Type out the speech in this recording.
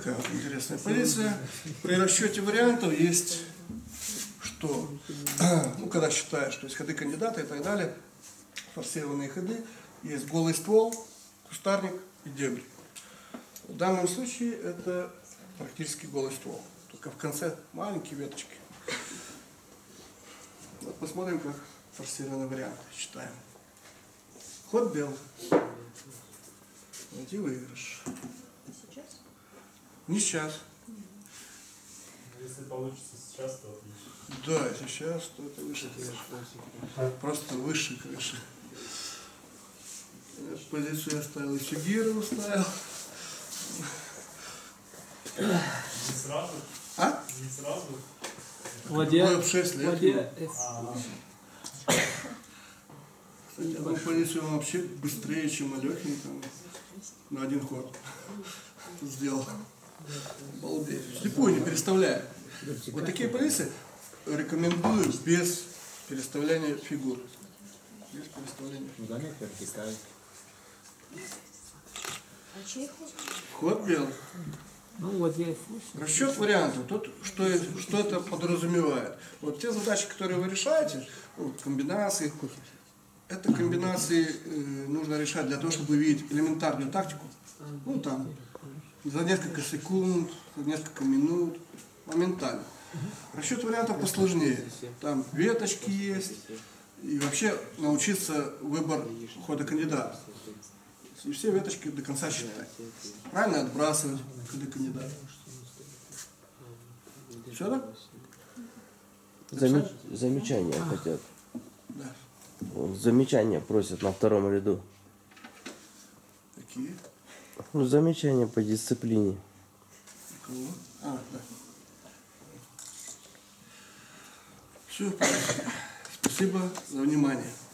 такая вот интересная позиция. При расчете вариантов есть что? Ну, когда считаешь, то есть ходы кандидата и так далее, форсированные ходы, есть голый ствол, кустарник и дебри. В данном случае это практически голый ствол, только в конце маленькие веточки. Вот посмотрим, как форсированный вариант считаем. Ход белый. Найти выигрыш. Сейчас? Не сейчас. Если получится сейчас, то отлично. Да, если сейчас, то это выше крыши. Просто выше крыши. Позицию я ставил, и фигуру ставил. Не сразу? А? Не сразу? Ладья. 6 лет. Ладья. Кстати, одну позицию он вообще быстрее, чем Алехин, там, на один ход сделал. Балдеть. Слепую не переставляя. Вот такие позиции рекомендую без переставляния фигур. Без переставляния фигур. Да нет, вертикаль. А чей ход? Ход белый. Ну, ладья. Расчет вариантов. Тут что это подразумевает? Вот те задачи, которые вы решаете, ну, комбинации, это комбинации нужно решать для того, чтобы видеть элементарную тактику. Ну там, за несколько секунд, за несколько минут, моментально. Расчет вариантов посложнее. Там веточки есть. И вообще научиться выбор хода кандидата. И все веточки до конца считать. Правильно отбрасывать ходы кандидата. Все, да? Замечания хотят. Да. Замечания просят на втором ряду. Какие? Ну, замечания по дисциплине. Кого? А, да. Все. Спасибо за внимание.